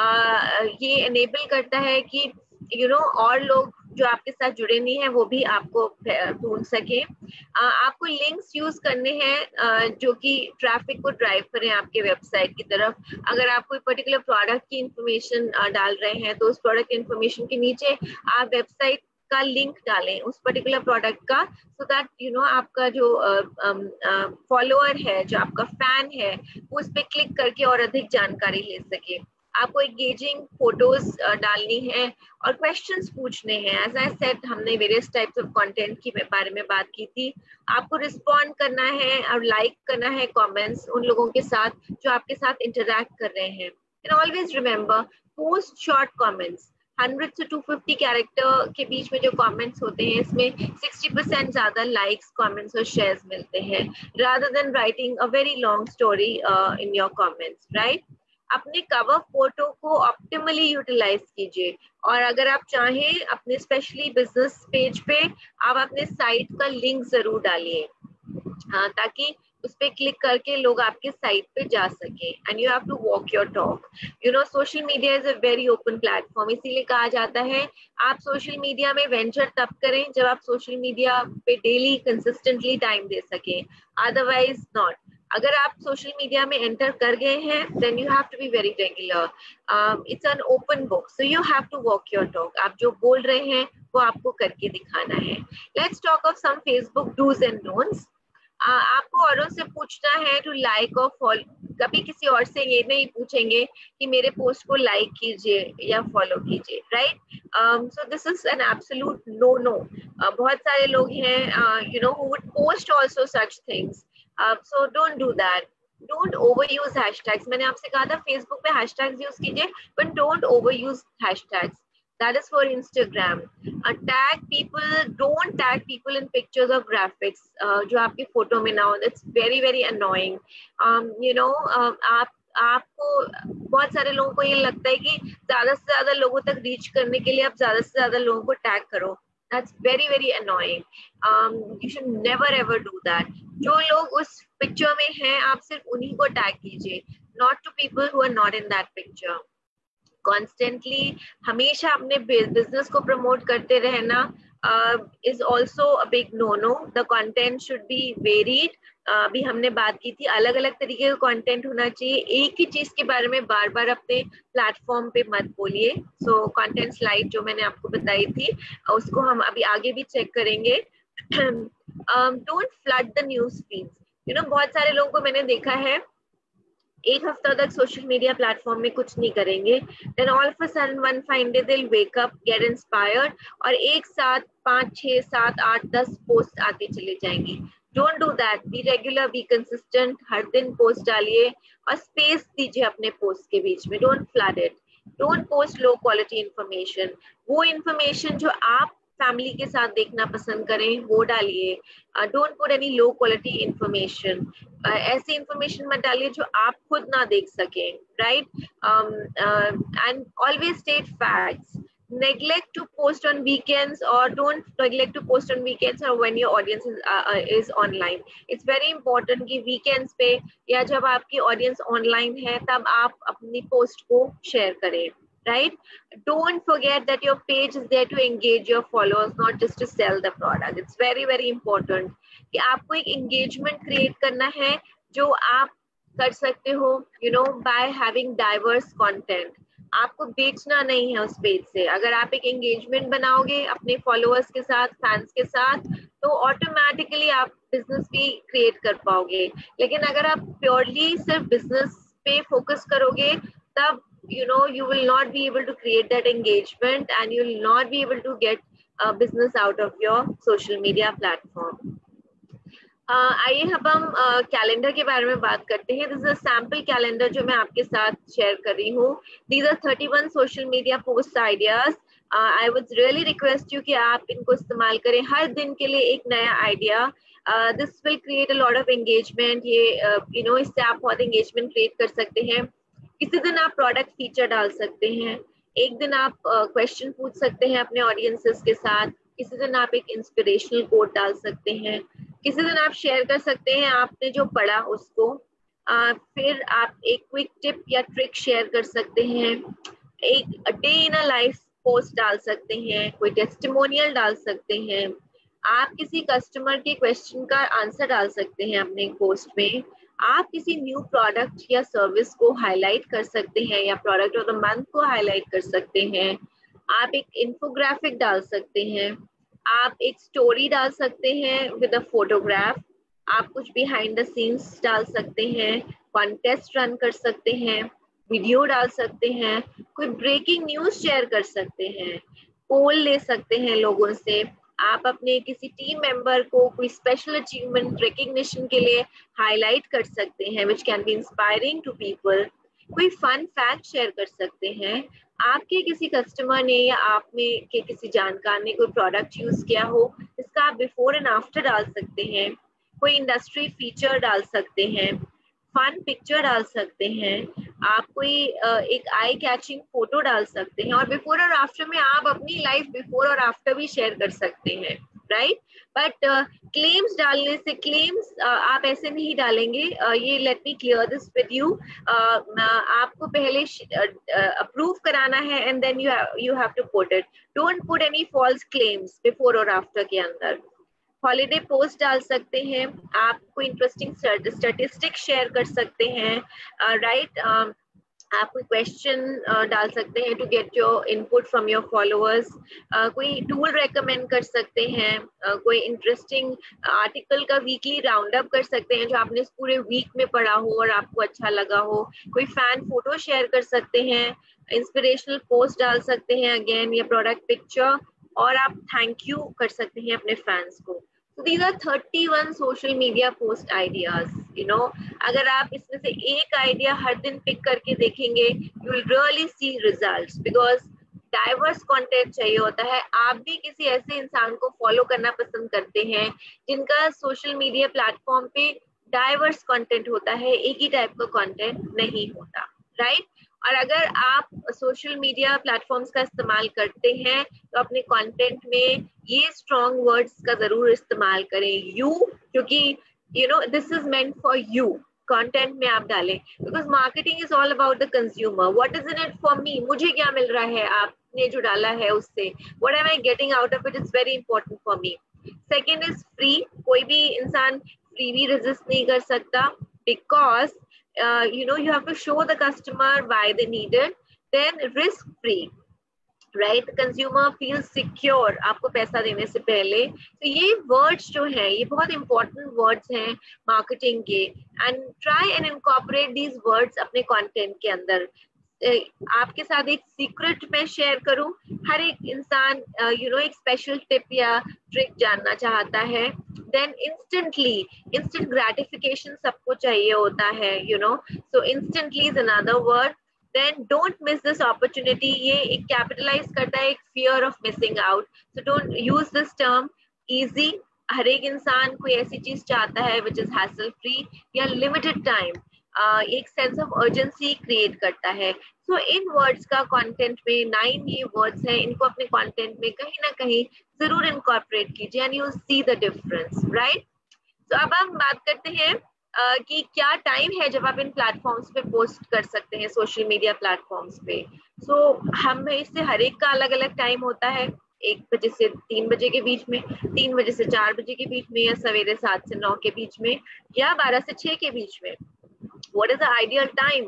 ये एनेबल करता है कि यू you नो know, और लोग जो आपके साथ जुड़े नहीं हैं वो भी आपको ढूंढ सके। uh, आपको लिंक्स यूज करने हैं uh, जो कि ट्रैफिक को ड्राइव करें आपके वेबसाइट की तरफ। अगर आप कोई पर्टिकुलर प्रोडक्ट की इंफॉर्मेशन uh, डाल रहे हैं तो उस प्रोडक्ट इंफॉर्मेशन के नीचे आप वेबसाइट का लिंक डालें उस पर्टिकुलर प्रोडक्ट का, सो दैट यू नो आपका जो फॉलोअर uh, uh, है, जो आपका फैन है, वो उस पर क्लिक करके और अधिक जानकारी ले सके। आपको एंगेजिंग फोटोज uh, डालनी है और क्वेश्चंस पूछने हैं। एज आई सेड, हमने वेरियस टाइप्स ऑफ कंटेंट के बारे में बात की थी। आपको रिस्पॉन्ड करना है और लाइक करना है कमेंट्स उन लोगों के साथ जो आपके साथ इंटरैक्ट कर रहे हैं। And always remember, post short comments. Hundred से टू फिफ्टी कैरेक्टर के बीच में जो कमेंट्स होते हैं, इसमें सिक्सटी परसेंट ज्यादा लाइक्स, कमेंट्स और शेयर्स मिलते हैं, rather than writing a very long story in your comments, right? अपने कवर फोटो को ऑप्टिमली यूटिलाइज कीजिए। और अगर आप चाहें अपने स्पेशली बिजनेस पेज पे आप अपने साइट का लिंक जरूर डालिए, हाँ, ताकि उस पे क्लिक करके लोग आपके साइट पे जा सके। And you have to walk your talk. You know, social media is a very open platform, इसीलिए कहा जाता है आप सोशल मीडिया में वेंचर तब करें जब आप सोशल मीडिया पे डेली कंसिस्टेंटली टाइम दे सकें, अदरवाइज नॉट। अगर आप सोशल मीडिया में एंटर कर गए हैं, then you have to be very regular. It's an open book, so you have to walk your talk. आप जो बोल रहे हैं वो आपको करके दिखाना है। Let's talk of some Facebook do's and don'ts. Uh, आपको औरों से पूछना है टू लाइक और फॉलो। कभी किसी और से ये नहीं पूछेंगे कि मेरे पोस्ट को लाइक कीजिए या फॉलो कीजिए, right? So this is an absolute no no. बहुत सारे लोग हैं you know who would post also such things, so don't do that. Don't over use hashtags. मैंने आपसे कहा था फेसबुक पे हैशटैग्स यूज कीजिए, but don't over use hashtags. That is for Instagram. Uh, tag people, don't tag people in pictures or graphics uh, जो आपकी photo में ना हो. That's very very annoying. Um, you know, uh, आप आपको बहुत सारे लोगों को ये लगता है कि ज्यादा से ज्यादा लोगों तक रीच करने के लिए आप ज्यादा से ज्यादा लोगों को टैग करो. That's very very annoying. Um, you should never ever do that. जो लोग उस पिक्चर में हैं आप सिर्फ उन्हीं को टैग कीजिए, not to people who are not in that picture. Constantly हमेशा अपने बिजनेस को प्रमोट करते रहना is also a big no no. The content should be varied. अभी हमने बात की थी, अलग अलग तरीके का कंटेंट होना चाहिए. एक ही चीज के बारे में बार बार अपने प्लेटफॉर्म पे मत बोलिए. सो कंटेंट स्लाइड जो मैंने आपको बताई थी उसको हम अभी आगे भी चेक करेंगे. Don't flood the news feeds. You know, बहुत सारे लोगों को मैंने देखा है एक हफ्ता तक सोशल मीडिया प्लेटफॉर्म में कुछ नहीं करेंगे, then all of a sudden one fine day they will wake up, get inspired और एक साथ पांच छह सात आठ दस पोस्ट आते चले जाएंगी. Don't do that. Be regular, be consistent. हर दिन पोस्ट डालिए और स्पेस दीजिए अपने पोस्ट के बीच में. Don't flood it. Don't post low quality information. वो इंफॉर्मेशन जो आप फैमिली के साथ देखना पसंद करें वो डालिए। Don't put any low quality information, ऐसी इंफॉर्मेशन मत डालिए जो आप खुद ना देख सकें, right? And always state facts. neglect to post on weekends, or don't neglect to post on weekends or when your audience is, uh, is online. It's very important कि weekends पे या जब आपकी audience online है तब आप अपनी post को share करें, right? Don't forget that your page is there to engage your followers, not just to sell the product. It's very very important कि आपको एक engagement create करना है जो आप कर सकते हो, you know, by having diverse content. आपको बेचना नहीं है उस पेज से। अगर आप एक एंगेजमेंट बनाओगे अपने फॉलोअर्स के साथ, फैंस के साथ, तो ऑटोमेटिकली आप बिजनेस भी क्रिएट कर पाओगे। लेकिन अगर आप प्योरली सिर्फ बिजनेस पे फोकस करोगे तब you know you will not be able to create that engagement and you will not be able to get uh, business out of your social media platform. आइए uh, अब हम calendar uh, के बारे में बात करते हैं। This is a sample calendar जो मैं आपके साथ शेयर कर रही हूँ। These are thirty one social media post ideas. I would really request you कि आप इनको इस्तेमाल करें हर दिन के लिए एक नया idea. This will create a lot of engagement. ये यू नो इससे आप बहुत एंगेजमेंट क्रिएट कर सकते हैं। किसी दिन आप प्रोडक्ट फीचर डाल सकते हैं, एक दिन आप क्वेश्चन uh, पूछ सकते हैं अपने ऑडियंसेस के साथ, किसी दिन आप एक इंस्पिरेशनल कोट डाल सकते हैं, किसी दिन आप शेयर कर सकते हैं आपने जो पढ़ा उसको, आ, फिर आप एक क्विक टिप या ट्रिक शेयर कर सकते हैं, एक day in a life post डाल सकते हैं, कोई टेस्टिमोनियल डाल सकते हैं, आप किसी कस्टमर के क्वेश्चन का आंसर डाल सकते हैं अपने पोस्ट में, आप किसी न्यू प्रोडक्ट या सर्विस को हाईलाइट कर सकते हैं या प्रोडक्ट ऑफ द मंथ को हाईलाइट कर सकते हैं, आप एक इन्फोग्राफिक डाल सकते हैं, आप एक स्टोरी डाल सकते हैं विद अ फोटोग्राफ, आप कुछ बिहाइंड द सीन्स डाल सकते हैं, कॉन्टेस्ट रन कर सकते हैं, वीडियो डाल सकते हैं, कोई ब्रेकिंग न्यूज शेयर कर सकते हैं, पोल ले सकते हैं लोगों से, आप अपने किसी टीम मेंबर को कोई स्पेशल अचीवमेंट रिकग्निशन के लिए हाईलाइट कर सकते हैं which can be inspiring to people, कोई फन फैक्ट शेयर कर सकते हैं, आपके किसी कस्टमर ने या आप में के किसी जानकार ने कोई प्रोडक्ट यूज किया हो इसका आप बिफोर एंड आफ्टर डाल सकते हैं, कोई इंडस्ट्री फीचर डाल सकते हैं, फन पिक्चर डाल सकते हैं, आप कोई एक आई कैचिंग फोटो डाल सकते हैं, और बिफोर और आफ्टर में आप अपनी लाइफ बिफोर और आफ्टर भी शेयर कर सकते हैं, राइट? बट क्लेम्स डालने से, क्लेम्स uh, आप ऐसे नहीं डालेंगे, uh, ये let me clear this with you, आपको पहले अप्रूव uh, कराना है and then you you have to put it. Don't put any false claims before और आफ्टर के अंदर। हॉलीडे पोस्ट डाल सकते हैं, आप कोई इंटरेस्टिंग स्टैटिस्टिक शेयर कर सकते हैं, राइट uh, right? uh, आप कोई क्वेश्चन uh, डाल सकते हैं to get your input from your followers, कोई टूल रेकमेंड कर सकते हैं, uh, कोई इंटरेस्टिंग आर्टिकल का वीकली राउंड अप कर सकते हैं जो आपने इस पूरे वीक में पढ़ा हो और आपको अच्छा लगा हो, कोई फैन फोटो शेयर कर सकते हैं, इंस्पिरेशनल पोस्ट डाल सकते हैं अगेन, या प्रोडक्ट पिक्चर, और आप थैंक यू कर सकते हैं अपने फैंस को। So these are thirty one social media post ideas, you know, अगर आप इसमें से एक आइडिया हर दिन पिक करके देखेंगे, you will really see results because diverse content चाहिए होता है। आप भी किसी ऐसे इंसान को फॉलो करना पसंद करते हैं जिनका सोशल मीडिया प्लेटफॉर्म पे डाइवर्स कंटेंट होता है, एक ही टाइप का कंटेंट नहीं होता, राइट? और अगर आप सोशल मीडिया प्लेटफॉर्म्स का इस्तेमाल करते हैं तो अपने कंटेंट में ये स्ट्रॉन्ग वर्ड्स का जरूर इस्तेमाल करें, यू, क्योंकि you know this is meant for you, content में आप डालें, because marketing is all about the consumer, what is in it for me, मुझे क्या मिल रहा है आपने जो डाला है उससे, what am I getting out of it is very important for me. Second is free, कोई भी इंसान फ्री भी रेजिस्ट नहीं कर सकता, because Uh, you know you have to show the customer why they need it, then risk free, right? The consumer feels secure आपको पैसा देने से पहले। तो ये वर्ड्स जो हैं ये बहुत इंपॉर्टेंट वर्ड्स हैं मार्केटिंग के, and try and incorporate these words अपने कंटेंट के अंदर। आपके साथ एक सीक्रेट मैं शेयर करूं, हर एक इंसान यू नो एक स्पेशल टिप या ट्रिक जानना चाहता है, देन इंस्टेंटली इंस्टेंट ग्रेटिफिकेशन सबको चाहिए होता है, you know, so instantly is another word. then don't miss this opportunity. ये एक capitalize करता है एक fear of missing out. So don't use this term easy. हर एक इंसान कोई ऐसी चीज चाहता है which is hassle free या limited time. Uh, एक sense of urgency create करता है. So इन words का content में nine ये words हैं, इनको अपने content में कहीं ना कहीं जरूर incorporate कीजिए and you see the difference, right? So अब हम बात करते हैं Uh, कि क्या टाइम है जब आप इन प्लेटफॉर्म्स पे पोस्ट कर सकते हैं सोशल मीडिया प्लेटफॉर्म्स पे. सो so, हम इससे हर एक का अलग अलग टाइम होता है. एक बजे से तीन बजे के बीच में, तीन बजे से चार बजे के बीच में, या सवेरे सात से नौ के बीच में, या बारह से छह के बीच में. What is the ideal time?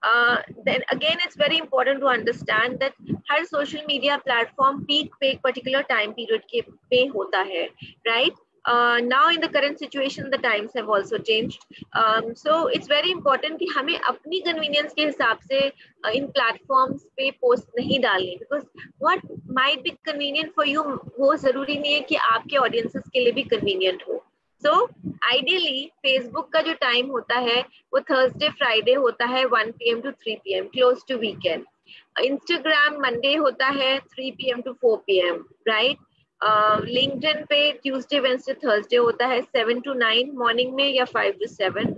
Then again it's very important to understand that हर सोशल मीडिया प्लेटफॉर्म पीक पे एक पर्टिकुलर टाइम पीरियड के पे होता है, right? right? Uh, now in the current situation the times have also changed, um, so it's very important कि हमें अपनी convenience के हिसाब से uh, इन platforms पे post नहीं डालनी, because what might be convenient for you वो जरूरी नहीं है कि आपके audiences के लिए भी convenient हो. So ideally Facebook का जो time होता है वो Thursday Friday होता है one p m to three p m close to weekend. Instagram Monday होता है three p m to four p m, right? LinkedIn uh, पे ट्यूसडे वेडनेसडे थर्सडे होता है सेवन टू नाइन मॉर्निंग में या five to seven.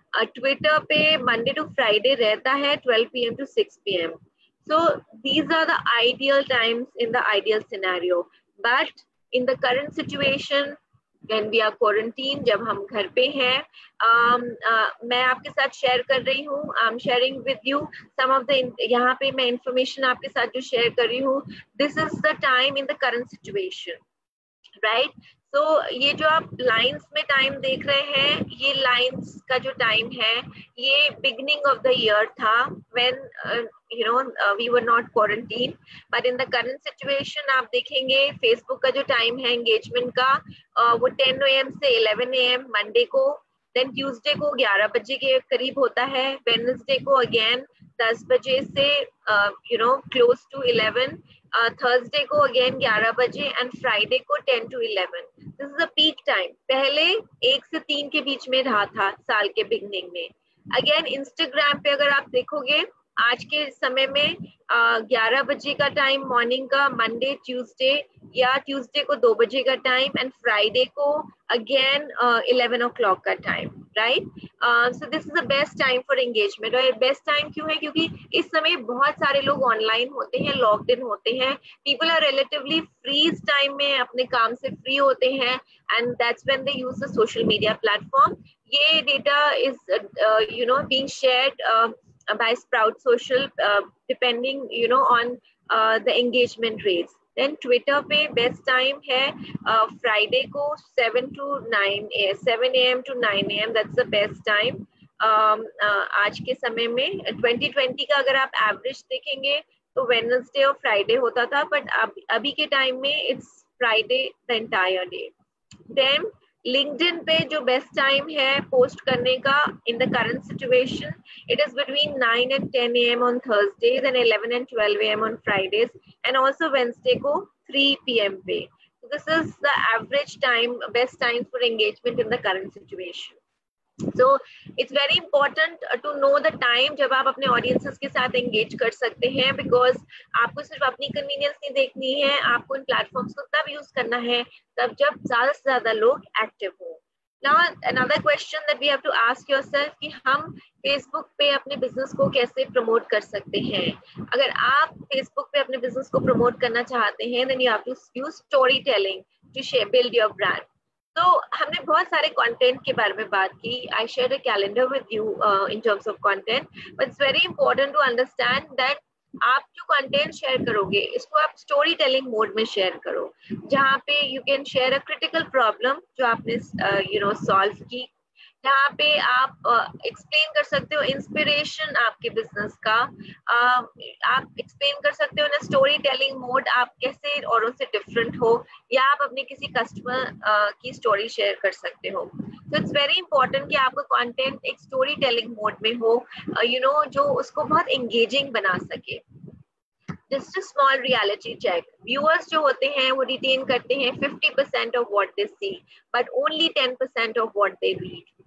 Twitter पे Monday to Friday रहता है twelve p m to six p m. So these are the ideal times in the ideal scenario, but in the current situation when we are quarantined, जब हम घर पे हैं, um, uh, मैं आपके साथ शेयर कर रही हूँ, I am sharing with you some of the, यहाँ पे मैं इंफॉर्मेशन आपके साथ जो शेयर कर रही हूँ, this is the time in the current situation, right? तो ये जो आप लाइंस में टाइम देख रहे हैं, ये लाइंस का जो टाइम है ये बिगिनिंग ऑफ द ईयर था when you know we were not quarantine. But in the current situation आप देखेंगे फेसबुक का जो टाइम है एंगेजमेंट का, uh, वो टेन ए एम से इलेवन ए एम मंडे को, देन ट्यूसडे को ग्यारह बजे के करीब होता है, वेडनेसडे को अगेन दस बजे से you know close to eleven, Thursday को अगेन ग्यारह बजे, एंड फ्राइडे को ten to eleven. This is a peak time. पहले एक से तीन के बीच में रहा था साल के बिगनिंग में. अगेन इंस्टाग्राम पे अगर आप देखोगे आज के समय में ग्यारह uh, बजे का टाइम मॉर्निंग का, मंडे ट्यूसडे, या ट्यूसडे को दो बजे का टाइम, एंड फ्राइडे को अगेन इलेवन ओ क्लॉक का time, right? So this is the best time for engagement. और बेस्ट टाइम क्यों है? क्योंकि इस समय बहुत सारे लोग ऑनलाइन होते हैं, लॉक्ड इन होते हैं, पीपल आर रिलेटिवली फ्री इस टाइम में, अपने काम से फ्री होते हैं, and that's when they use the social media platform. ये data is you know being shared by Sprout Social, uh, depending you know on uh, the engagement rates. Then Twitter पे best time है uh, Friday को seven to nine a seven a m to nine a m. That's the best time. um, uh, आज के समय में twenty twenty का अगर आप एवरेज देखेंगे तो Wednesday और Friday होता था, but अब अभी के टाइम में it's Friday the entire day. Then LinkedIn पे जो बेस्ट टाइम है पोस्ट करने का in the current situation, it is between nine and ten a m on Thursdays and eleven and twelve a m on Fridays, and also Wednesday को three p m पे. So this is the average time, best time for engagement in the current situation. So it's very important to know the time जब आप अपने audiences के साथ engage कर सकते हैं, because आपको सिर्फ अपनी convenience नहीं देखनी है, आपको इन platforms को तब use करना है तब जब ज़्यादा से ज़्यादा लोग active हो. Now another question that we have to ask yourself कि हम Facebook पे अपने business को कैसे promote कर सकते हैं. अगर आप Facebook पे अपने business को promote करना चाहते हैं, then you have to use storytelling to share, build your brand. तो हमने बहुत सारे कंटेंट के बारे में बात की. I share a calendar with you in terms of content, but it's very important to understand that आप जो कंटेंट शेयर करोगे इसको आप स्टोरी टेलिंग मोड में शेयर करो, जहाँ पे you can share a critical problem जो आपने यू नो सॉल्व की, जहाँ पे आप एक्सप्लेन uh, कर सकते हो इंस्पिरेशन आपके बिजनेस का, uh, आप एक्सप्लेन कर सकते हो ना स्टोरी टेलिंग मोड आप कैसे औरों से डिफरेंट हो, या आप अपने किसी कस्टमर uh, की स्टोरी शेयर कर सकते हो. तो इट्स वेरी इंपॉर्टेंट कि आपका कंटेंट एक स्टोरी टेलिंग मोड में हो, यू नो जो उसको बहुत एंगेजिंग बना सके. Just a small reality check. Viewers जो होते हैं वो retain करते हैं fifty percent of what they see, but only ten percent of what they read.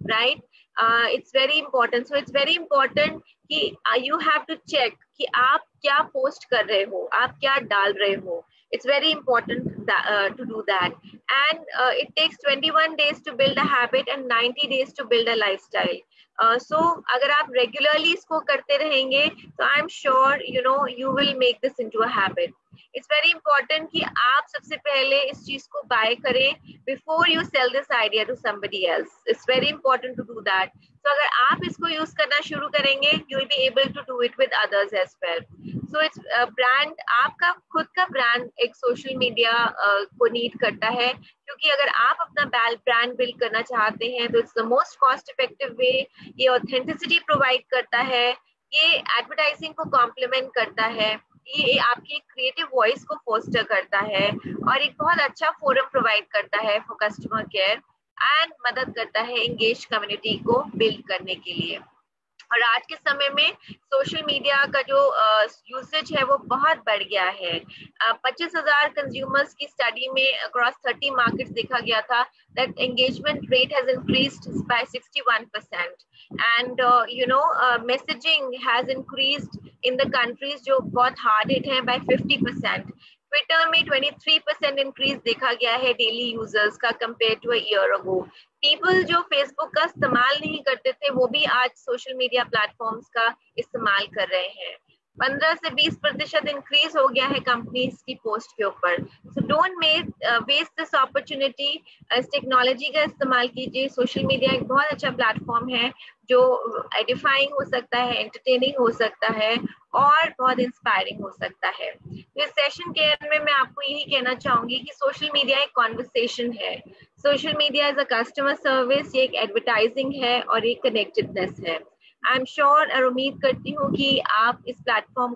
Right? It's very important. So it's very important कि यू हैव टू चेक कि आप क्या पोस्ट कर रहे हो, आप क्या डाल रहे हो. It's very important that, uh, to do that. And uh, it takes twenty-one days to build a habit and ninety days to build a lifestyle. Uh, so अगर आप regularly इसको करते रहेंगे तो I'm sure you know you will make this into a habit. It's very important कि आप सबसे पहले इस चीज को buy करें before you sell this idea to somebody else. It's very important to do that. So अगर आप इसको use करना शुरू करेंगे, you will be able to do it with others as well. So it's uh, brand, आपका खुद का brand एक social media uh, को need करता है, क्योंकि अगर आप अपना brand build करना चाहते हैं तो it's the most cost effective way. ये authenticity provide करता है, ये advertising को complement करता है, ये आपकी क्रिएटिव वॉइस को फोस्टर करता है और एक बहुत अच्छा फोरम प्रोवाइड करता है फॉर कस्टमर केयर एंड मदद करता है एंगेज कम्युनिटी को बिल्ड करने के लिए. और आज के समय में सोशल मीडिया का जो यूसेज uh, है वो बहुत बढ़ गया है. पच्चीस हजार कंज्यूमर्स की स्टडी में अक्रॉस थर्टी मार्केट्स देखा गया था that engagement rate has increased by sixty-one percent and uh, you know uh, messaging has increased in the countries जो बहुत hard hit हैं by fifty percent. ट्विटर में twenty-three percent इंक्रीज देखा गया है डेली यूजर्स का compare to a year ago. People जो Facebook का इस्तेमाल नहीं करते थे वो भी आज सोशल मीडिया प्लेटफॉर्म्स का इस्तेमाल कर रहे हैं. पंद्रह से बीस प्रतिशत इंक्रीज हो गया है कंपनीज की पोस्ट के ऊपर. So don't make waste this opportunity. इस टेक्नोलॉजी का इस्तेमाल कीजिए. सोशल मीडिया एक बहुत अच्छा प्लेटफॉर्म है जो एडिफाइंग हो सकता है, एंटरटेनिंग हो सकता है और बहुत इंस्पायरिंग हो सकता है. इस सेशन के एंड में मैं आपको यही कहना चाहूंगी कि सोशल मीडिया एक कॉन्वर्सेशन है. Social media as a customer service, ये एक एडवर्टाइजिंग है और एक कनेक्टेडनेस है. आई एम श्योर और उम्मीद करती हूँ कि आप इस प्लेटफॉर्म